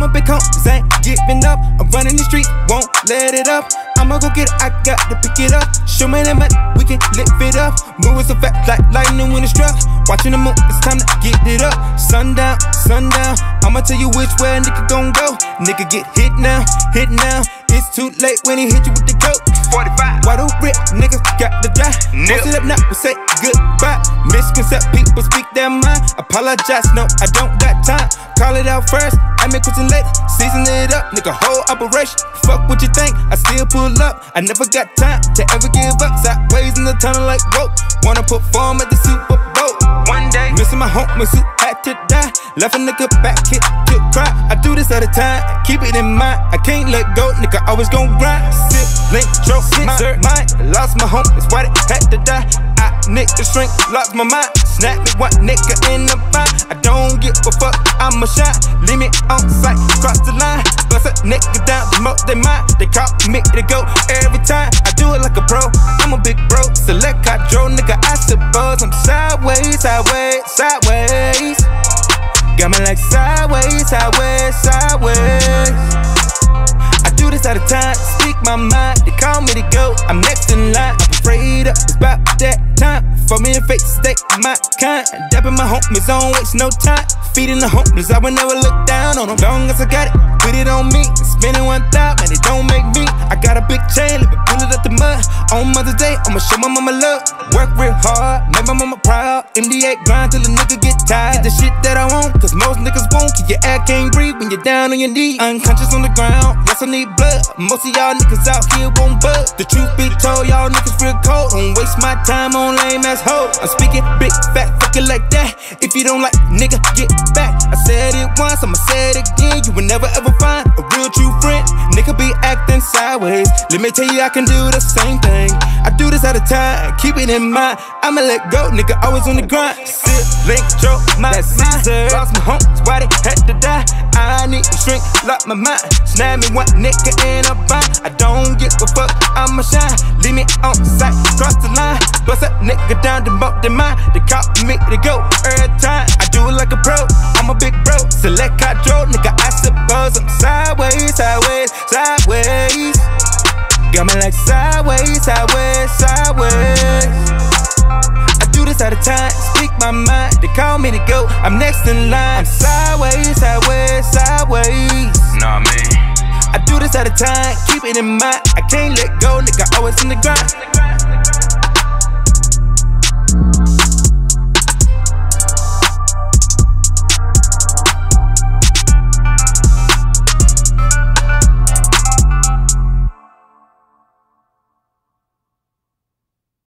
I'm a big home, cause I ain't giving up. I'm running the street, won't let it up. I'ma go get it, I got to pick it up. Show me that money, we can lift it up. Moving so fast like lightning when it struck. Watching the moon, it's time to get it up. Sundown, sundown, I'ma tell you which way a nigga gon' go. Nigga get hit now, hit now. It's too late when he hit you with the coat. 45. Why the rip niggas got to die? Post it up now, we say goodbye. Misconcept people speak their mind. Apologize, no, I don't got time. Call it out first, I make question later. Season it up, nigga, whole operation. Fuck what you think, I still pull up. I never got time to ever give up. Sidewayz in the tunnel like rope. Wanna perform at the Super Bowl. One day, missing my homies who had to die. Left a nigga back, hit to cry. I do this at a time, keep it in mind. I can't let go, nigga, always gon' grind. Sip, link, choke, insert mine. Lost my homies, why they had to die. I nigga shrink, lost my mind. Snap me one nigga in the mind. I don't give a fuck, I'ma shine. Leave me on sight, cross the line. Bust a nigga down, demote they mind. They call me to go every time. I do it like a pro, I'm a big bro. Select hydro, nigga, I suppose I'm sideways, sideways, sideways. Got me like sideways, sideways, sideways. I do this all the time, speak my mind. They call me to go, I'm next in line. I'm afraid of it's about that time. For me to face stay my kind. Dapping my homies, don't waste no time. Feeding the homeless, I would never look down on them. Long as I got it, put it on me. Spending 1,000, man, it don't make me. I got a big chain, let me pull it up the mud. On Mother's Day, I'ma show my mama love. Work real hard, make my mama proud. MDA grind till a nigga get tired. Get the shit that I want, cause most niggas won't. Cause your air can't breathe when you're down on your knees. Unconscious on the ground, yes I need blood. Most of y'all niggas out here won't bud. The truth be told, y'all niggas real cold. Don't waste my time on lame ass hoes. I'm speaking big fat fucking like that. If you don't like, nigga, get back. I said it once, I'ma say it again. You will never ever find a real true friend. Nigga be acting sideways. Let me tell you, I can do the same thing. I do this all the time, keep it in mind. I'ma let go, nigga, always on the grind. Sip, link, choke, my mind. Lost my homies, why they had to die. I need to shrink, lock my mind. Snap me one nigga in a bind. I don't give a fuck, I'ma shine. Leave me on sight, cross the line. Bust a nigga down, demote their mind. They call me to go every time. I do it like a pro, I'm a big bro. Select hydro, nigga, I suppose I'm sideways, sideways, sideways. Got me like sideways, sideways, sideways. I do this all the time, speak my mind. They call me to go, I'm next in line. I'm sideways, sideways, sideways. Nah, man. I do this all the time, keep it in mind. I can't let go, nigga, always in the grind.